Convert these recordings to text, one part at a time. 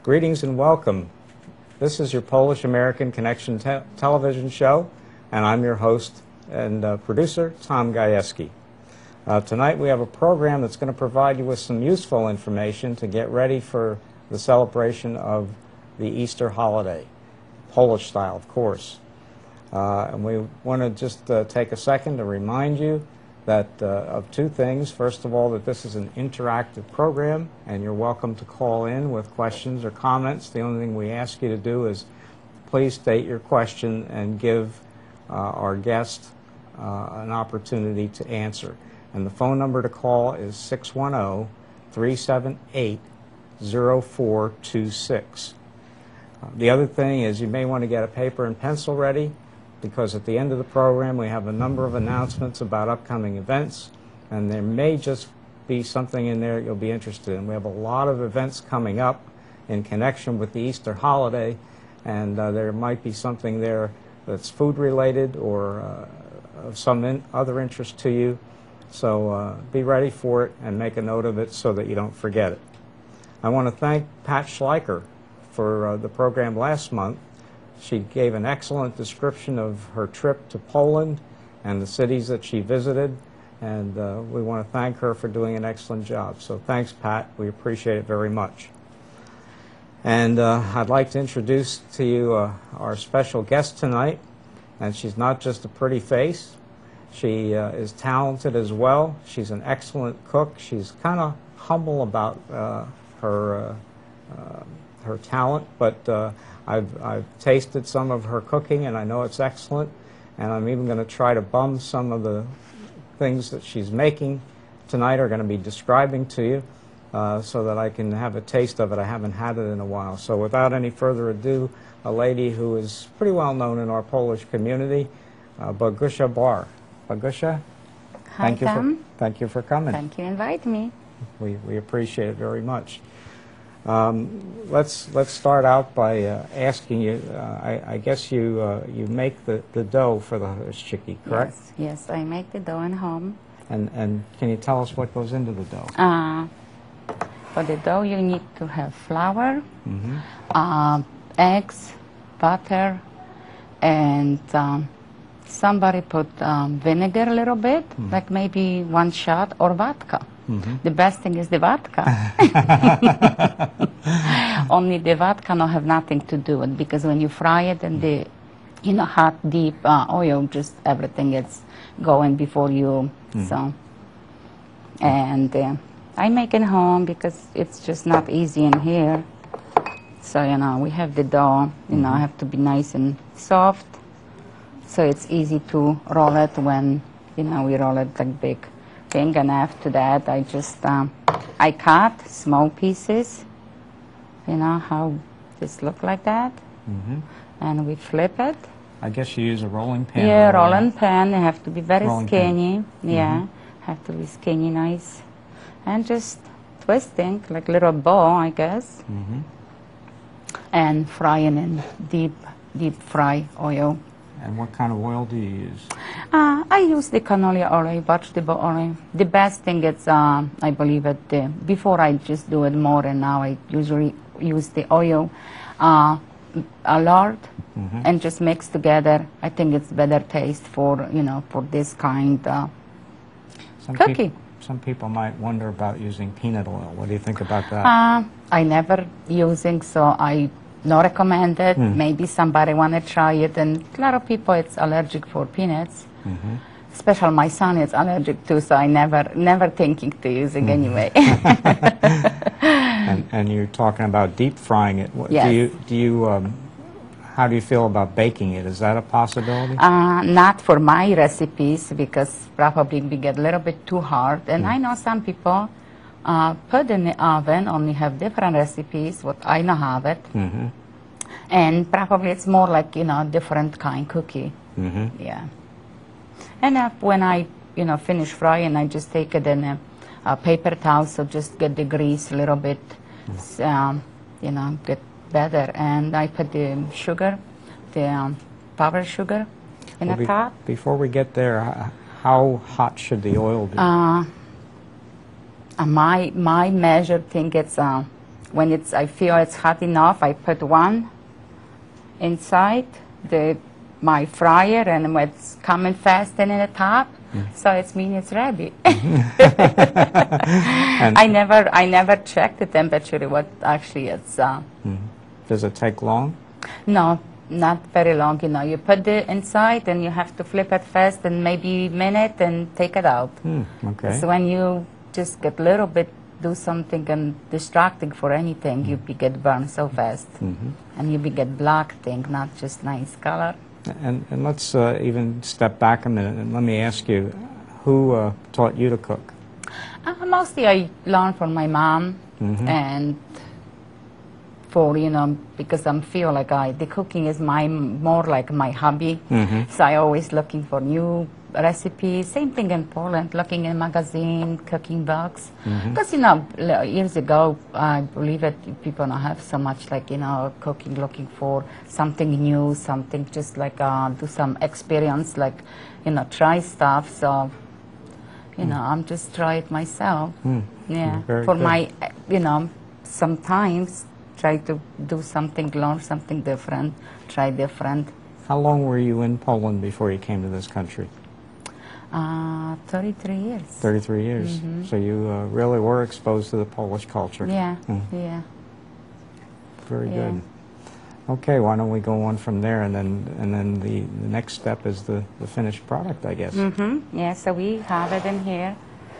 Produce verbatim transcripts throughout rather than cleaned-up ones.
Greetings and welcome. This is your Polish-American Connection te television show, and I'm your host and uh, producer, Tom Gajewski. Uh, tonight we have a program that's going to provide you with some useful information to get ready for the celebration of the Easter holiday, Polish style, of course. Uh, and we want to just uh, take a second to remind you that uh, of two things. First of all, that this is an interactive program, and you're welcome to call in with questions or comments. The only thing we ask you to do is please state your question and give uh, our guest uh, an opportunity to answer. And the phone number to call is six one zero, three seven eight, zero four two six. Uh, the other thing is you may want to get a paper and pencil ready, because at the end of the program we have a number of announcements about upcoming events, and there may just be something in there you'll be interested in. We have a lot of events coming up in connection with the Easter holiday, and uh, there might be something there that's food related or uh, of some in other interest to you. So uh, be ready for it and make a note of it so that you don't forget it. I want to thank Pat Schleicher for uh, the program last month. She gave an excellent description of her trip to Poland and the cities that she visited, and uh, we want to thank her for doing an excellent job. So thanks, Pat. We appreciate it very much. And uh, I'd like to introduce to you uh, our special guest tonight, and she's not just a pretty face. She uh, is talented as well. She's an excellent cook. She's kind of humble about uh, her, uh, uh, her talent, but uh, I've, I've tasted some of her cooking, and I know it's excellent, and I'm even going to try to bum some of the things that she's making tonight are going to be describing to you uh, so that I can have a taste of it. I haven't had it in a while. So without any further ado, a lady who is pretty well known in our Polish community, uh, Barbara Barr. Barbara, Hi, thank you Tom. for thank you for coming. Thank you for inviting me. We we appreciate it very much. Um, let's let's start out by uh, asking you. Uh, I, I guess you uh, you make the, the dough for the Chrusciki, correct? Yes, yes, I make the dough at home. And and can you tell us what goes into the dough? Uh, for the dough, you need to have flour, Mm-hmm. uh, eggs, butter, and um, somebody put um, vinegar a little bit, Mm-hmm. like maybe one shot, or vodka. Mm-hmm. The best thing is the vodka. Only the vodka don't have nothing to do with it, because when you fry it in the, you know, hot, deep uh, oil, just everything is going before you. Mm-hmm. So, and uh, I make it home because it's just not easy in here. So, you know, we have the dough, you Mm-hmm. know, have to be nice and soft. So it's easy to roll it when, you know, we roll it like big thing. And after that, I just, um, I cut small pieces, you know, how this look like that. Mm-hmm. And we flip it. I guess you use a rolling pin. Yeah, roll rolling pan. They have to be very Rolling pin. skinny. Yeah, Mhm. have to be skinny, nice. And just twisting, like little ball, I guess. Mm-hmm. And frying in deep, deep fry oil. And what kind of oil do you use? Uh, I use the canola oil, vegetable oil. The best thing is, uh, I believe it, uh, before I just do it more, and now I usually use the oil uh, a lot, Mm-hmm. and just mix together. I think it's better taste for, you know, for this kind uh, Some cookie. peop- some people might wonder about using peanut oil. What do you think about that? Uh, I never using, so I not recommend it. Mm. Maybe somebody want to try it, and a lot of people it's allergic for peanuts. Mm-hmm. Especially my son is allergic too, so I never, never thinking to using Mm. anyway. and, and you're talking about deep frying it. What, Yes. Do you, do you, um, how do you feel about baking it? Is that a possibility? Uh, not for my recipes, because probably we get a little bit too hard. And Mm. I know some people uh, put in the oven, only have different recipes, what I know have it. Mm-hmm. And probably it's more like, you know, different kind cookie. Mm-hmm. Yeah. And uh, when I, you know, finish frying, I just take it in a, a paper towel, so just get the grease a little bit, Mm. um, you know, get better. And I put the sugar, the um, powdered sugar in Well, the be- top. Before we get there, h- how hot should the oil be? Uh, uh, my, my measure think it's uh, when it's, I feel it's hot enough, I put one inside the my fryer, and when it's coming fast and in the top, mm. so it means it's ready. I never, I never checked the temperature. What actually it's. Uh, mm. Does it take long? No, not very long. You know, you put it inside, and you have to flip it fast, and maybe a minute, and take it out. Mm, okay. So when you just get a little bit, do something and distracting for anything, mm. you be get burned so fast, mm-hmm. and you be get black thing, not just nice color. And, and let's uh, even step back a minute, and let me ask you, who uh, taught you to cook? Uh, mostly I learned from my mom, mm-hmm. and for, you know, because I feel like I, the cooking is my, more like my hobby, mm-hmm. so I always looking for new recipes. Same thing in Poland, looking in magazine, cooking books. Because, mm-hmm. you know, years ago, I believe that people don't have so much, like, you know, cooking, looking for something new, something just like uh, do some experience, like, you know, try stuff. So, you mm. know, I'm just try it myself. Mm. Yeah, Very for good. my, you know, sometimes try to do something, learn something different, try different. How long were you in Poland before you came to this country? Uh, thirty-three years. thirty-three years. Mm-hmm. So you uh, really were exposed to the Polish culture. Yeah, mm. yeah. Very yeah. good. Okay, why don't we go on from there, and then and then the, the next step is the, the finished product, I guess. Mm-hmm. Yeah, so we have it in here.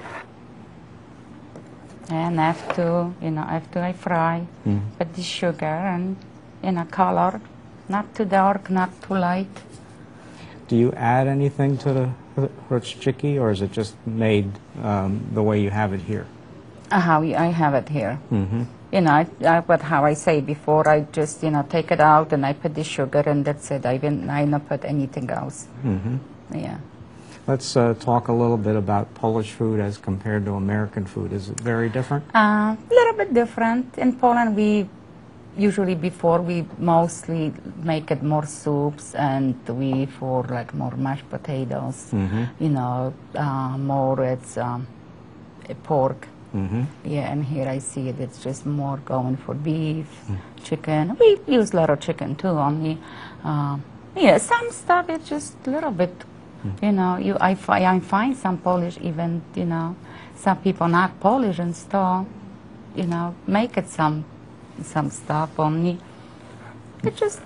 And after, you know, after I fry, mm. put the sugar and, in a color, not too dark, not too light. Do you add anything to the Chrusciki, or is it just made um, the way you have it here? Uh, how I have it here. Mm-hmm. You know, I, I, but how I say before, I just, you know, take it out and I put the sugar and that's it. I didn't, I don't put anything else. Mm-hmm. Yeah. Let's uh, talk a little bit about Polish food as compared to American food. Is it very different? A uh, little bit different. In Poland, we usually before we mostly make it more soups, and we for like more mashed potatoes. Mm-hmm. You know, uh, more it's um, pork. Mm-hmm. Yeah, and here I see it. It's just more going for beef, mm. chicken. We use a lot of chicken too. Only, uh, yeah, some stuff it's just a little bit. You know, you I, fi I find some Polish even, you know, some people not Polish and still, you know, make it some some stuff only. It's just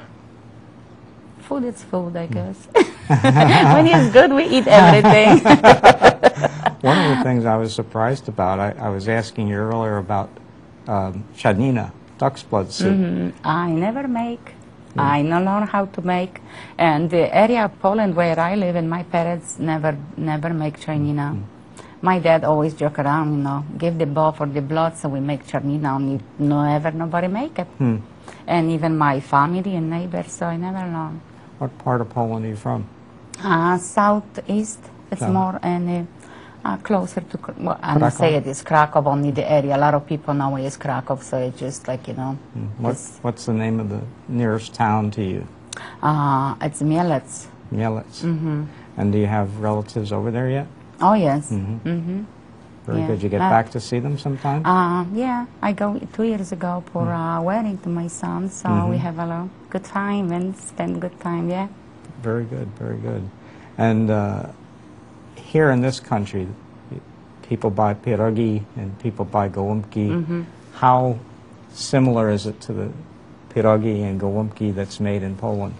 food is food, I guess. When it's good, we eat everything. One of the things I was surprised about, I, I was asking you earlier about um, czarnina, duck's blood soup. Mm-hmm. I never make. Mm. I don't know how to make, and the area of Poland where I live, and my parents never, never make czarnina. Mm. My dad always joke around, you know, give the bowl for the blood, so we make czarnina, and never nobody make it. Mm. And even my family and neighbors, so I never learned. What part of Poland are you from? Uh, southeast. It's South. more and uh, uh, closer to. Well, I'm gonna say it is Krakow, only the area. A lot of people know it is Krakow, so it's just like, you know. Mm. What, what's the name of the nearest town to you? Uh, it's Mielec. Mielec. Mm-hmm. And do you have relatives over there yet? Oh yes. Mm-hmm. Mm-hmm. Very yeah. good. You get uh, back to see them sometime? Uh, yeah, I go two years ago for a mm. uh, wedding to my son, so mm-hmm. we have a lot good time and spend good time. Yeah. Very good. Very good. And uh, here in this country, people buy pierogi and people buy gołąbki. Mm-hmm. How similar is it to the pierogi and gołąbki that's made in Poland?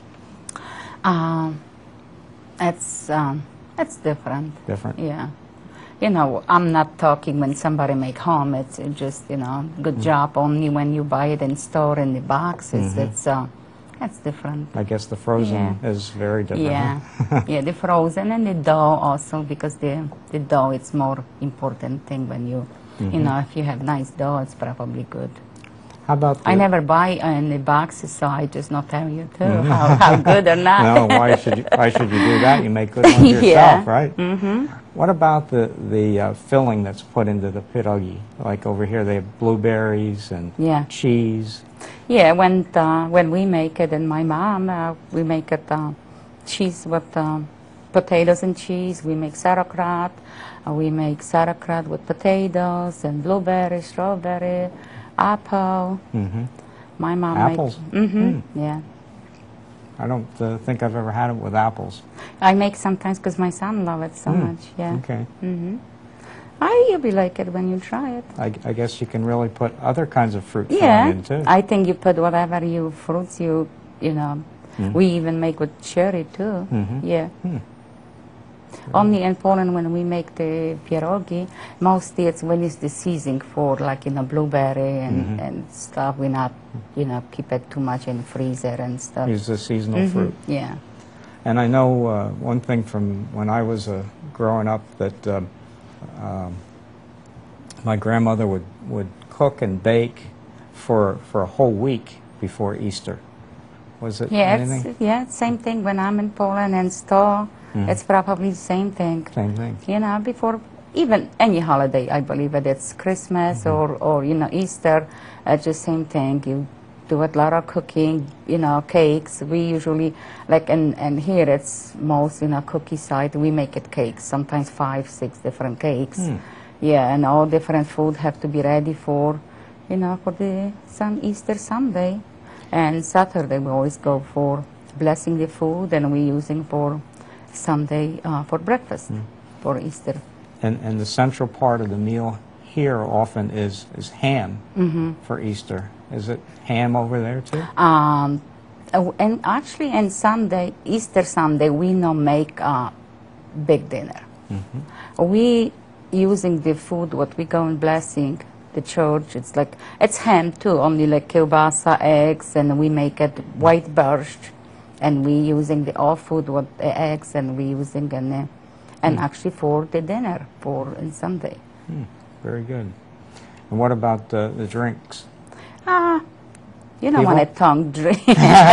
Um, it's um, it's different. Different. Yeah. You know, I'm not talking when somebody make home. It's just, you know, good mm-hmm. job. Only when you buy it in store in the boxes, mm-hmm. it's uh, it's different. I guess the frozen yeah. is very different. Yeah, huh? yeah, the frozen and the dough also, because the the dough it's more important thing when you, mm-hmm. you know, if you have nice dough, it's probably good. How about the I never buy in the boxes, so I just not tell you too mm-hmm. how, how good or not. No, why should you, why should you do that? You make good ones yourself, yeah. right? Mm-hmm. What about the the uh, filling that's put into the pierogi? Like over here, they have blueberries and yeah. cheese. Yeah, when uh, when we make it, and my mom, uh, we make it uh, cheese with uh, potatoes and cheese. We make sauerkraut. Uh, we make sauerkraut with potatoes and blueberry, strawberry. apple. Mm-hmm. My mom Apples? makes. Mm-hmm. Mm. Yeah. I don't uh, think I've ever had it with apples. I make sometimes because my son loves it so Mm. much. Yeah. Okay. Mm-hmm. I you'll be like it when you try it. I, I guess you can really put other kinds of fruit Yeah. filling in too. I think you put whatever you fruits you you know. Mm. We even make with cherry too. Mm-hmm. Yeah. Mm. Only in Poland when we make the pierogi, mostly it's when it's the season for like you know blueberry and, Mm-hmm. and stuff. We not you know keep it too much in freezer and stuff. Use the seasonal Mhm. fruit. Yeah. And I know uh, one thing from when I was uh, growing up that um, um, my grandmother would, would cook and bake for, for a whole week before Easter. Was it Yeah, anything? it's, yeah, same thing when I'm in Poland and store. Mhm. It's probably the same thing. Same thing. You know, before even any holiday, I believe it. It's Christmas Mhm. or, or you know Easter. It's the same thing. You do a lot of cooking. You know, cakes. We usually like and and here it's most you know cookie side. We make it cakes. Sometimes five, six different cakes. Hmm. Yeah, and all different food have to be ready for, you know, for the sun Easter Sunday. And Saturday we always go for blessing the food, and we using for Sunday uh, for breakfast Mm. for Easter. And, and the central part of the meal here often is, is ham Mm-hmm. for Easter. Is it ham over there too? Um, uh, and actually, on Sunday, Easter Sunday, we no make a big dinner. Mm-hmm. We using the food what we go and blessing the church. It's like it's ham too, only like kielbasa, eggs, and we make it white borscht, and we using the all food what the eggs, and we using and uh, and Mm. actually for the dinner for on Sunday. Hmm. Very good. And what about uh, the drinks? Ah, you know People- when a tongue drink.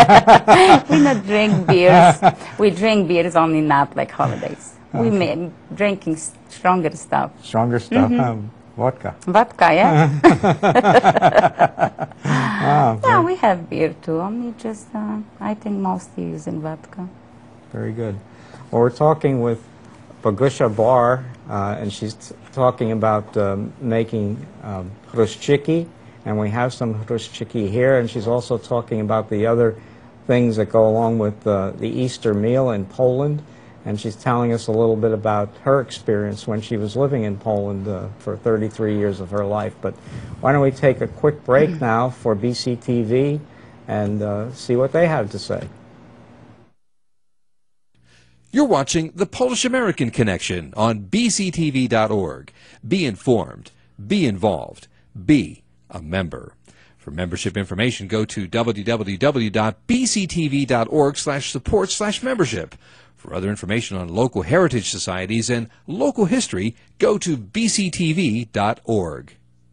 We not drink beers. We drink beers only not like holidays. We Okay. make drinking s- stronger stuff. Stronger stuff? Mhm. Um, vodka. Vodka, yeah. Ah, Yeah, very, we have beer too. Only just uh, I think mostly using vodka. very good. Well, we're talking with Barbara Barr, uh, and she's t talking about um, making um, Chrusciki, and we have some Chrusciki here, and she's also talking about the other things that go along with uh, the Easter meal in Poland, and she's telling us a little bit about her experience when she was living in Poland uh, for thirty-three years of her life. But why don't we take a quick break now for B C T V and uh, see what they have to say. You're watching The Polish American Connection on B C T V dot org. Be informed, be involved, be a member. For membership information, go to w w w dot b c t v dot org slash support slash membership. For other information on local heritage societies and local history, go to b c t v dot org.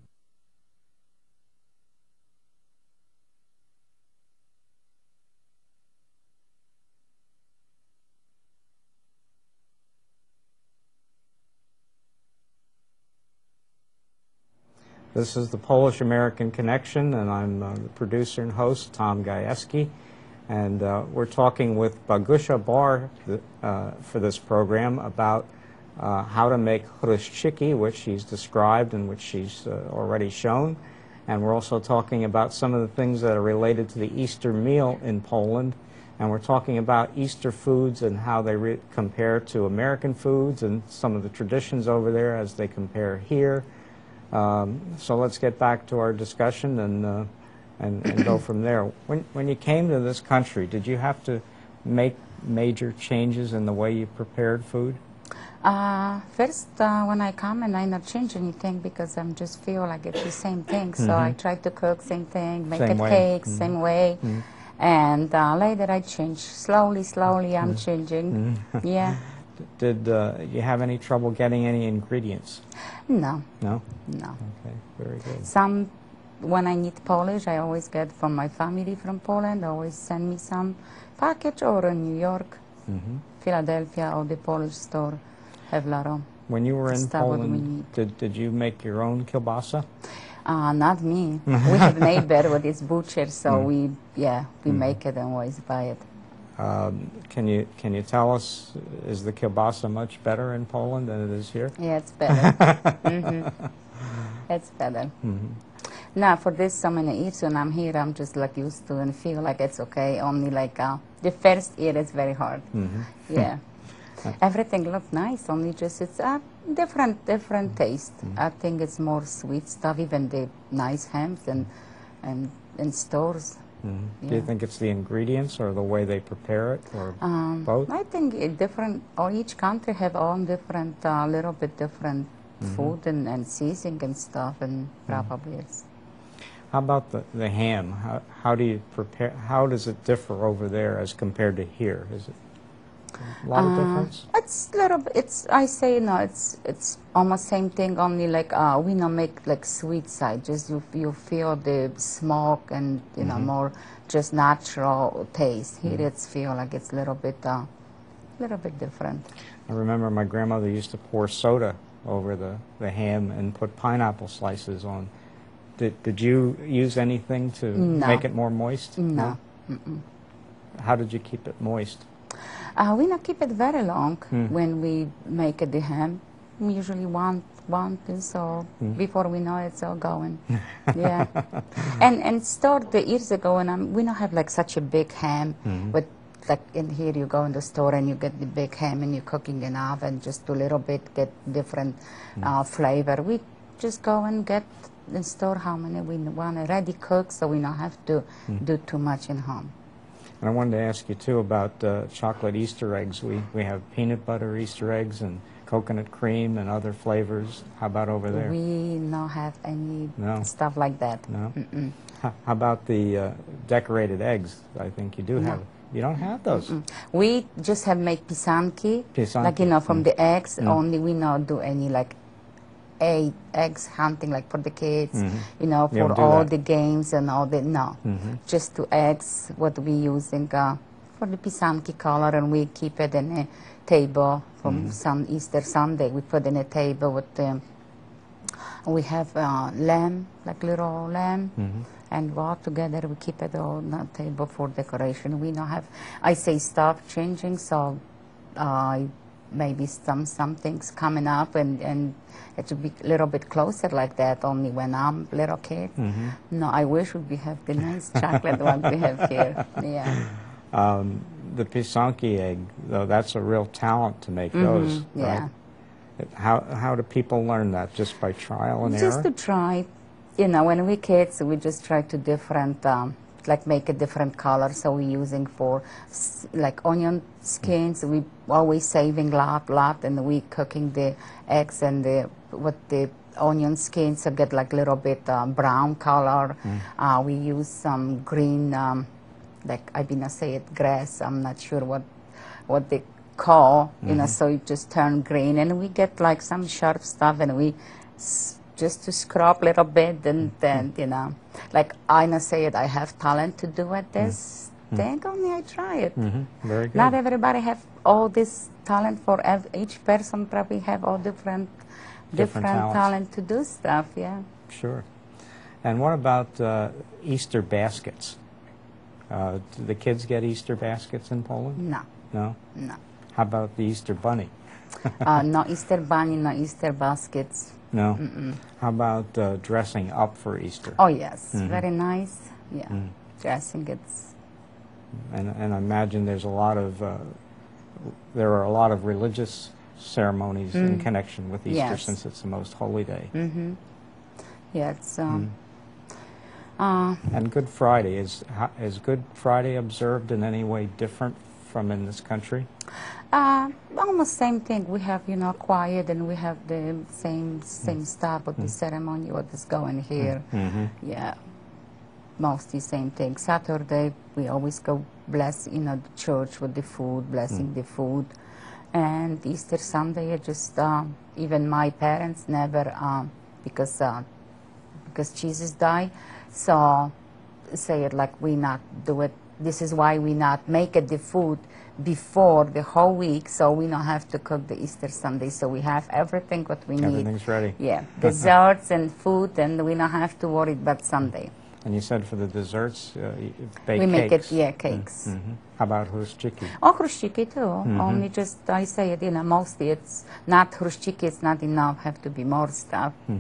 This is the Polish-American Connection, and I'm uh, the producer and host, Tom Gajewski. And uh, we're talking with Barbara Barr uh, for this program about uh, how to make Chrusciki, which she's described and which she's uh, already shown. And we're also talking about some of the things that are related to the Easter meal in Poland. And we're talking about Easter foods and how they re compare to American foods and some of the traditions over there as they compare here. Um, so let's get back to our discussion and, uh, and, and go from there. When, when you came to this country, did you have to make major changes in the way you prepared food? Uh, first, uh, when I come and I not change anything because I'm just feel like it's the same thing. So Mhm. I try to cook same thing, make Same it way. cakes, Mhm. same way. Mhm. And uh, later I change. Slowly, slowly I'm Mhm. changing. Mhm. Yeah. Did uh, you have any trouble getting any ingredients? No, No? no. Okay, very good. Some, when I need Polish, I always get from my family from Poland. Always send me some package, or in New York, Mhm. Philadelphia, or the Polish store have a lot of. When you were in Stuff what we Poland, need. did, did you make your own kielbasa? Uh, not me. We have neighbor with his butcher, so Mm. we, yeah, we Mhm. make it and always buy it. Um, can you can you tell us, is the kielbasa much better in Poland than it is here? Yeah, it's better. hmm It's better. Mhm. Now, for this so many years when I'm here, I'm just like used to and feel like it's okay. Only like uh, the first year is very hard. Mm-hmm. Yeah. Everything looked nice, only just it's a different, different taste. Mm-hmm. I think it's more sweet stuff, even the nice hams and, and in stores. Mm-hmm. Yeah. Do you think it's the ingredients or the way they prepare it, or Um, both? I think it different, or each country have own different, a uh, little bit different Mm-hmm. food and, and seasoning and stuff, and probably it's. How about the, the ham? How, how do you prepare, how does it differ over there as compared to here? Is it a lot of Uh, difference? It's little bit, it's, I say, no, it's it's almost same thing, only like, uh, we don't make like sweet side, just you, you feel the smoke and, you know, more just natural taste. Here it's feel like it's a little bit, uh, little bit different. I remember my grandmother used to pour soda over the, the ham and put pineapple slices on. Did, did you use anything to No. make it more moist? No. Mm-mm. How did you keep it moist? Uh, we not keep it very long Mm. when we make the ham. Usually one, one piece, or before we know it, it's all going. Yeah. And and store the years ago, and um, we don't have like such a big ham, but like in here you go in the store and you get the big ham and you're cooking in oven just a little bit, get different uh, flavor. We just go and get and store how many we want ready cooked, so we don't have to do too much in home. And I wanted to ask you too about uh, chocolate Easter eggs. We, we have peanut butter Easter eggs and coconut cream and other flavors. How about over there? We don't have any No. stuff like that. No? Mm-mm. How, how about the uh, decorated eggs? I think you do have. You don't have those. Mm. We just have make pisanki, Pisanki, like, you know, from mm. the eggs, Mm. only we not do any, like, egg, eggs hunting, like, for the kids, Mhm. you know, You for don't do all that. the games and all the, no. Mhm. Just to eggs, what we using uh, for the pisanki color, and we keep it in a table from some Easter Sunday. We put in a table with the, we have uh, lamb, like little lamb, Mhm. and all together we keep it on the table for decoration. We don't have, I say stuff changing, so uh, maybe some some things coming up, and, and it should be a little bit closer like that, only when I'm little kid. Mhm. No, I wish we have the nice chocolate one we have here. Yeah. Um, the pisanki egg, though, that's a real talent to make those, Mhm, yeah. right? It- How, how do people learn that? Just by trial and Just error? to try, you know, when we kids, we just try to different, um, like make a different color. So we're using for s- like onion skins. We always saving lot, lot, and we cooking the eggs and the with the onion skins to get like little bit um, brown color. Uh, we use some green, um, like I didn't say it, grass. I'm not sure what what they call, you know. So it just turn green, and we get like some sharp stuff, and we. S just to scrub a little bit, and then, you know, like Ina said, I have talent to do it this thing, only I try it. Mhm. Very good. Not everybody have all this talent for ev each person probably have all different, different, talents. talent to do stuff, yeah. Sure. And what about uh, Easter baskets? Uh, do the kids get Easter baskets in Poland? No, No? no. How about the Easter bunny? uh, no Easter bunny, no Easter baskets. No? Mm-mm. How about uh, dressing up for Easter? Oh yes, Mhm. very nice, yeah. Mm. Dressing it's, And, and I imagine there's a lot of, uh, there are a lot of religious ceremonies in Mm. connection with Easter, Yes. since it's the most holy day. mm-hmm. Yeah, it's, um, Mm. uh, And Good Friday, is, ho- is Good Friday observed in any way different from in this country? Uh, almost same thing. We have, you know, quiet, and we have the same same stuff with the ceremony, what is going here. Mm-hmm. Yeah, mostly same thing. Saturday, we always go bless, you know, the church with the food, blessing the food. And Easter Sunday, I just, um, even my parents never, um, because, uh, because Jesus died, so say it like we not do it. This is why we not make it the food before the whole week, so we don't have to cook the Easter Sunday. So we have everything what we need. Everything's ready. Yeah, desserts and food, and we don't have to worry about Sunday. And you said for the desserts, uh, you bake We make it, cakes. yeah, cakes. Mm-hmm. How about Chrusciki? Oh, Chrusciki too. Mhm. Only just, I say it, you know, mostly it's not Chrusciki, it's not enough, have to be more stuff. Hmm.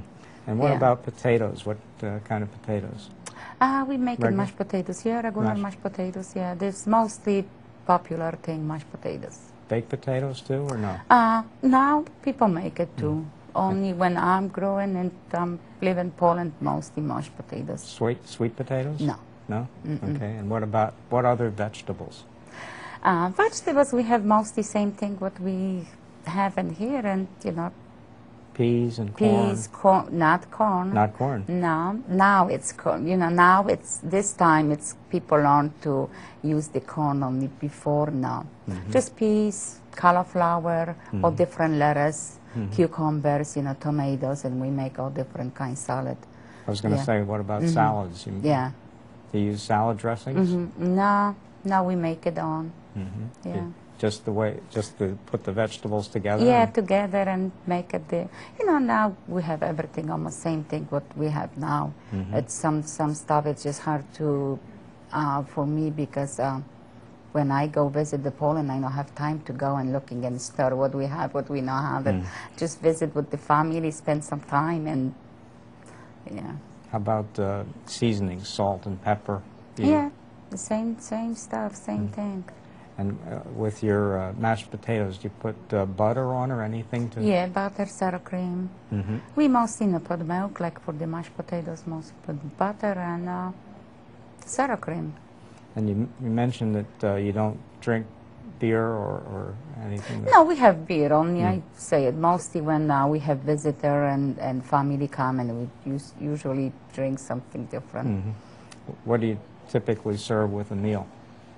And what Yeah. about potatoes? What uh, kind of potatoes? Uh, we make it Regular? mashed potatoes, yeah, regular Mashed. mashed potatoes, yeah. This mostly popular thing, mashed potatoes. Baked potatoes too, or no? Uh, now people make it too. Only when I'm growing and um, live in Poland, mostly mashed potatoes. Sweet sweet potatoes? No. No? Mm-mm. Okay. And what about what other vegetables? Uh, vegetables, we have mostly same thing what we have in here, and you know, Peas and corn? peas, corn, not corn. Not corn. No, now it's corn. You know, now it's this time it's people learn to use the corn only. Before now, Mm-hmm. just peas, cauliflower, all different lettuce, Mm-hmm. cucumbers, you know, tomatoes, and we make all different kind salad. I was going to Yeah. say, what about salads? You, Yeah. Do you use salad dressings? Mm-hmm. No, now we make it on. Mm-hmm. Yeah. Just the way, just to put the vegetables together? Yeah, and- together and make it the, you know, now we have everything almost same thing what we have now. Mhm. It's some, some stuff, it's just hard to, uh, for me because uh, when I go visit the Poland, I don't have time to go and looking in the store what we have, what we know have. And just visit with the family, spend some time and, yeah. How about uh, seasonings, salt and pepper? Do you- Yeah, the same, same stuff, same thing. And uh, with your uh, mashed potatoes, do you put uh, butter on or anything to? Yeah, butter, sour cream. Mm-hmm. We mostly not put milk, like for the mashed potatoes, mostly put butter and uh, sour cream. And you, you mentioned that uh, you don't drink beer or, or anything? That, No, we have beer only, I say it, mostly when uh, we have visitor and, and family come and we use, usually drink something different. Mhm. What do you typically serve with a meal?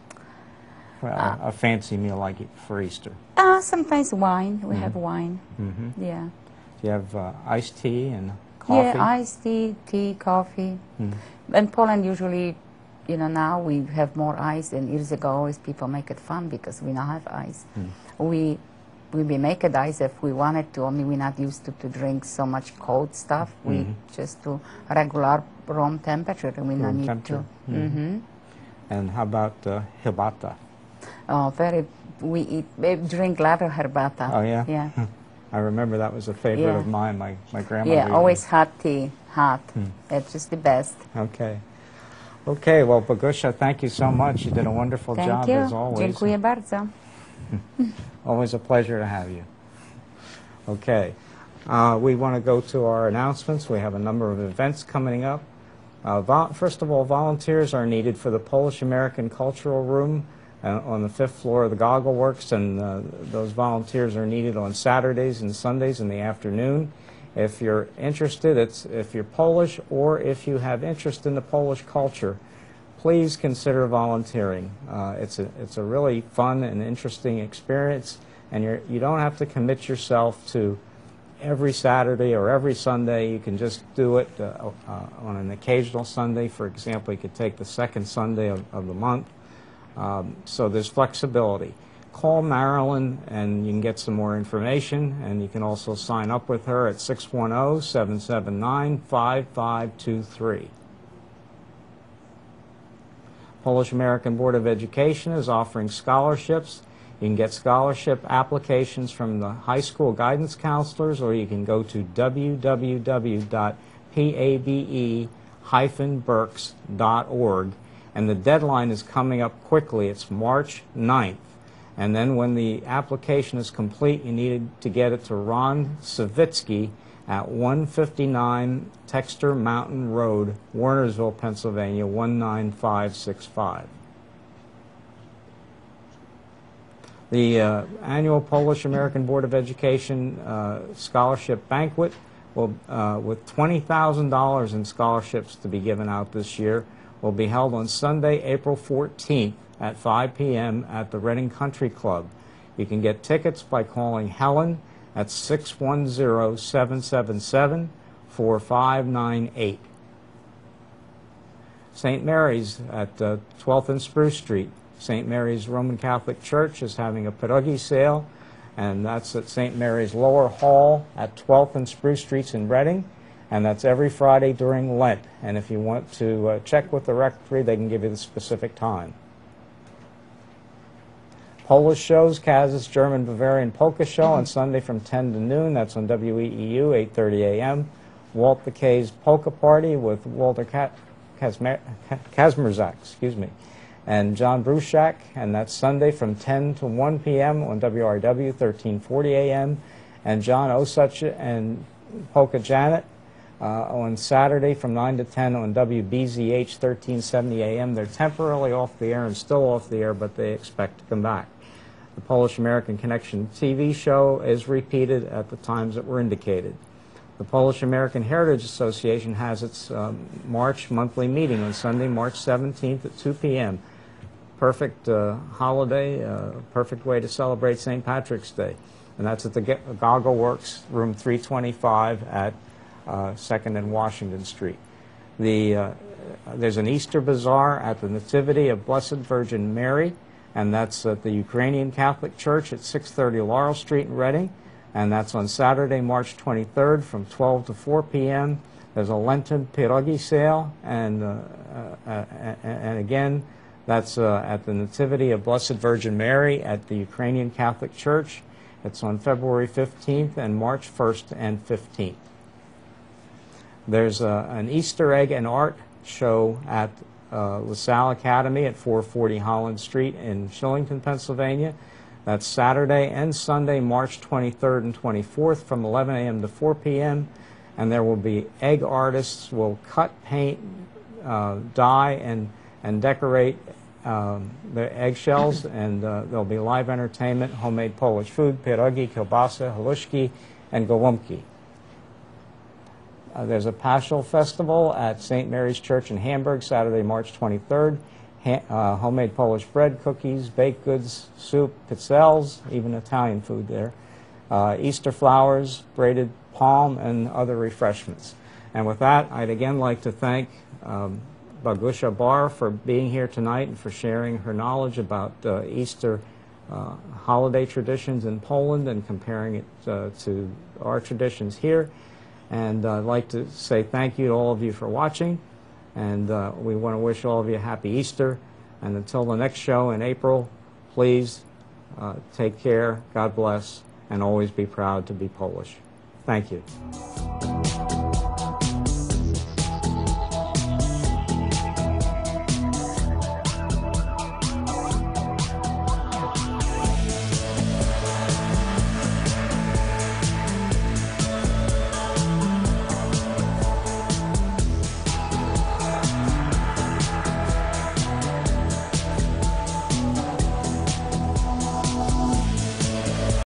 Uh, a fancy meal like it for Easter? Uh, sometimes wine, we have wine, Mm-hmm. yeah. Do you have uh, iced tea and coffee? Yeah, iced tea, tea, coffee. Mm. In Poland usually, you know, now we have more ice than years ago. Always people make it fun because we don't have ice. Mm. We we may make it ice if we wanted to, only we're not used to, to drink so much cold stuff. We Mhm. just do regular room temperature and we don't Room need temperature. to. Mhm. hmm And how about uh, hirbata? Oh, very, we eat, we drink a lot of herbata. Oh, yeah? Yeah. I remember that was a favorite Yeah. of mine. My, my grandmother. Yeah, used always hot tea, hot. Hmm. It's just the best. it. Okay. Okay, well, Bogusha, thank you so much. You did a wonderful Thank job, you. as always. Dziękuję bardzo. Always a pleasure to have you. Okay. Uh, we want to go to our announcements. We have a number of events coming up. Uh, vol first of all, volunteers are needed for the Polish American Cultural Room uh, on the fifth floor of the Goggle Works, and uh, those volunteers are needed on Saturdays and Sundays in the afternoon. If you're interested, it's, if you're Polish or if you have interest in the Polish culture, please consider volunteering. Uh, it's, a, it's a really fun and interesting experience, and you're, you don't have to commit yourself to every Saturday or every Sunday. You can just do it uh, uh, on an occasional Sunday. For example, you could take the second Sunday of, of the month. Um, so there's flexibility. Call Marilyn and you can get some more information, and you can also sign up with her at six one zero, seven seven nine, five five two three. Polish American Board of Education is offering scholarships. You can get scholarship applications from the high school guidance counselors, or you can go to w w w dot pabe dash berks dot org, and the deadline is coming up quickly. It's March ninth. And then when the application is complete, you need to get it to Ron Savitsky at one fifty-nine Texter Mountain Road, Warnersville, Pennsylvania, one nine five six five. The uh, annual Polish American Board of Education uh, Scholarship Banquet will, uh, with twenty thousand dollars in scholarships to be given out this year, will be held on Sunday, April fourteenth at five p m at the Reading Country Club. You can get tickets by calling Helen at six one zero, seven seven seven, four five nine eight. Saint Mary's at uh, twelfth and Spruce Street. Saint Mary's Roman Catholic Church is having a pierogi sale, and that's at Saint Mary's Lower Hall at twelfth and Spruce Streets in Reading, and that's every Friday during Lent. And if you want to uh, check with the rectory, they can give you the specific time. Polish shows, Kaz's German Bavarian Polka Show on Sunday from ten to noon. That's on W E E U, eight thirty a m Walt the K's Polka Party with Walter Ka Kazma Kazmierzak, excuse me, and John Bruszak, and that's Sunday from ten to one p m on W R W thirteen forty A M, and John Osuch and Polka Janet uh, on Saturday from nine to ten on W B Z H thirteen seventy A M. They're temporarily off the air and still off the air, but they expect to come back. The Polish-American Connection T V show is repeated at the times that were indicated. The Polish-American Heritage Association has its um, March monthly meeting on Sunday, March seventeenth at two p m Perfect uh, holiday, uh, perfect way to celebrate Saint Patrick's Day. And that's at the Goggle Works, room three twenty-five at uh, second and Washington Street. The, uh, there's an Easter Bazaar at the Nativity of Blessed Virgin Mary, and that's at the Ukrainian Catholic Church at six thirty Laurel Street in Reading. And that's on Saturday, March twenty-third from twelve to four p m There's a Lenten pierogi sale, and, uh, uh, uh, and again, that's uh, at the Nativity of Blessed Virgin Mary at the Ukrainian Catholic Church. It's on February fifteenth and March first and fifteenth. There's uh, an Easter egg and art show at uh, LaSalle Academy at four forty Holland Street in Shillington, Pennsylvania. That's Saturday and Sunday, March twenty-third and twenty-fourth from eleven a m to four p m And there will be egg artists will cut, paint, uh, dye, and, and decorate um, the eggshells, and uh, there'll be live entertainment, homemade Polish food, pierogi, kielbasa, halushki, and gołąbki. Uh, there's a Paschal Festival at Saint Mary's Church in Hamburg, Saturday, March twenty-third. Ha uh, homemade Polish bread, cookies, baked goods, soup, pizzelles, even Italian food there. Uh, Easter flowers, braided palm, and other refreshments. And with that, I'd again like to thank um, Barbara Barr for being here tonight and for sharing her knowledge about uh, Easter uh, holiday traditions in Poland and comparing it uh, to our traditions here. And uh, I'd like to say thank you to all of you for watching. And uh, we want to wish all of you a happy Easter. And until the next show in April, please uh, take care, God bless, and always be proud to be Polish. Thank you.